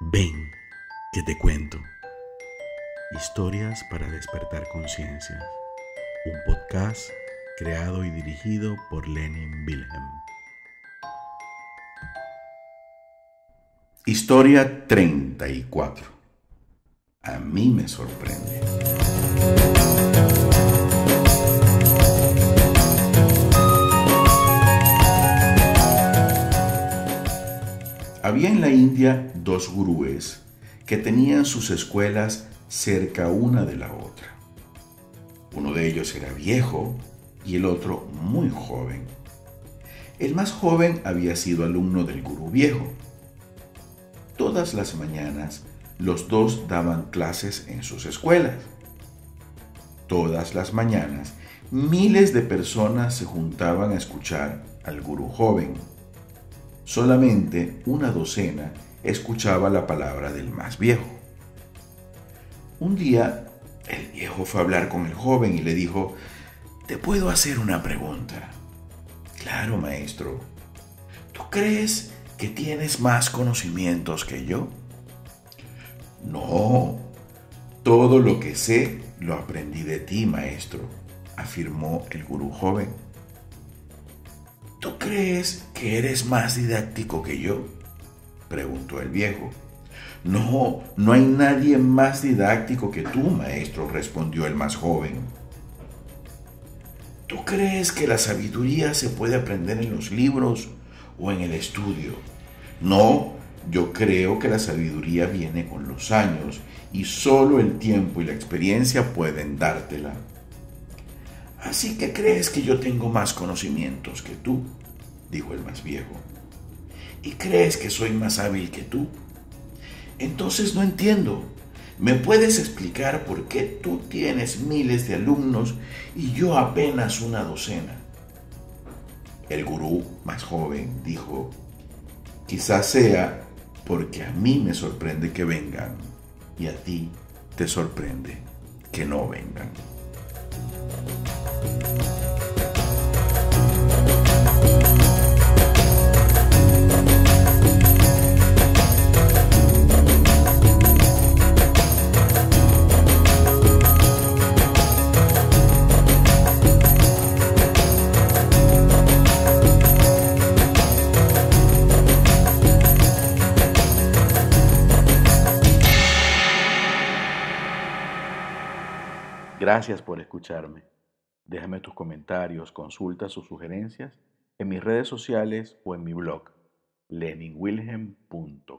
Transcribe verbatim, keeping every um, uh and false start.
Ven, que te cuento. Historias para despertar conciencias. Un podcast creado y dirigido por Lenin Wilhelm. Historia treinta y cuatro. A mí me sorprende. Había en la India dos gurúes que tenían sus escuelas cerca una de la otra. Uno de ellos era viejo y el otro muy joven. El más joven había sido alumno del gurú viejo. Todas las mañanas los dos daban clases en sus escuelas. Todas las mañanas miles de personas se juntaban a escuchar al gurú joven. Solamente una docena escuchaba la palabra del más viejo. Un día, el viejo fue a hablar con el joven y le dijo: «¿Te puedo hacer una pregunta?» «Claro, maestro». «¿Tú crees que tienes más conocimientos que yo?» «No, todo lo que sé lo aprendí de ti, maestro», afirmó el gurú joven. «¿Tú crees que eres más didáctico que yo?», preguntó el viejo. «No, no hay nadie más didáctico que tú, maestro», respondió el más joven. «¿Tú crees que la sabiduría se puede aprender en los libros o en el estudio?» «No, yo creo que la sabiduría viene con los años y solo el tiempo y la experiencia pueden dártela». «¿Así que crees que yo tengo más conocimientos que tú?», dijo el más viejo. «¿Y crees que soy más hábil que tú? Entonces no entiendo. ¿Me puedes explicar por qué tú tienes miles de alumnos y yo apenas una docena?» El gurú más joven dijo: «Quizás sea porque a mí me sorprende que vengan y a ti te sorprende que no vengan». Gracias por escucharme. Déjame tus comentarios, consultas o sugerencias en mis redes sociales o en mi blog lenin wilhelm punto com.